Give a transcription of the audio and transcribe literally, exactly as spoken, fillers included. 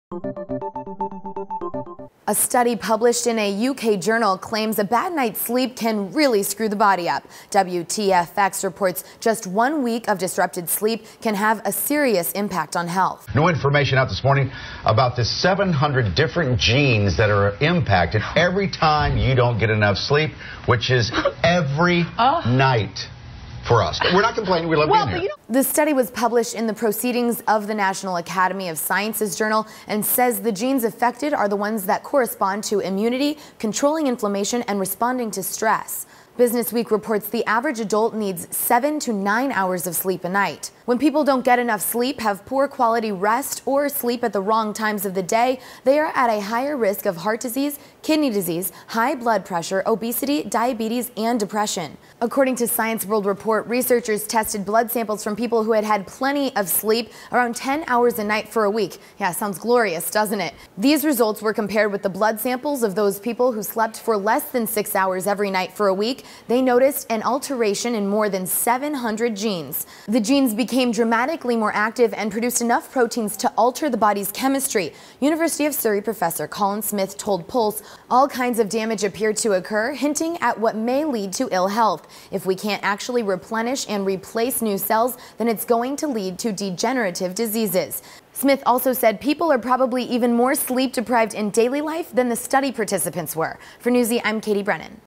A study published in a U K journal claims a bad night's sleep can really screw the body up. W T F X reports just one week of disrupted sleep can have a serious impact on health. New information out this morning about the seven hundred different genes that are impacted every time you don't get enough sleep, which is every oh. night. For us. We're not complaining. We love well, being here. The study was published in the Proceedings of the National Academy of Sciences journal and says the genes affected are the ones that correspond to immunity, controlling inflammation, and responding to stress. Business Week reports the average adult needs seven to nine hours of sleep a night. When people don't get enough sleep, have poor quality rest, or sleep at the wrong times of the day, they are at a higher risk of heart disease, kidney disease, high blood pressure, obesity, diabetes, and depression. According to Science World Report, researchers tested blood samples from people who had had plenty of sleep, around ten hours a night for a week. Yeah, sounds glorious, doesn't it? These results were compared with the blood samples of those people who slept for less than six hours every night for a week. They noticed an alteration in more than seven hundred genes. The genes became dramatically more active and produced enough proteins to alter the body's chemistry. University of Surrey professor Colin Smith told Pulse all kinds of damage appeared to occur, hinting at what may lead to ill health. If we can't actually replenish and replace new cells, then it's going to lead to degenerative diseases. Smith also said people are probably even more sleep deprived in daily life than the study participants were. For Newsy, I'm Katie Brennan.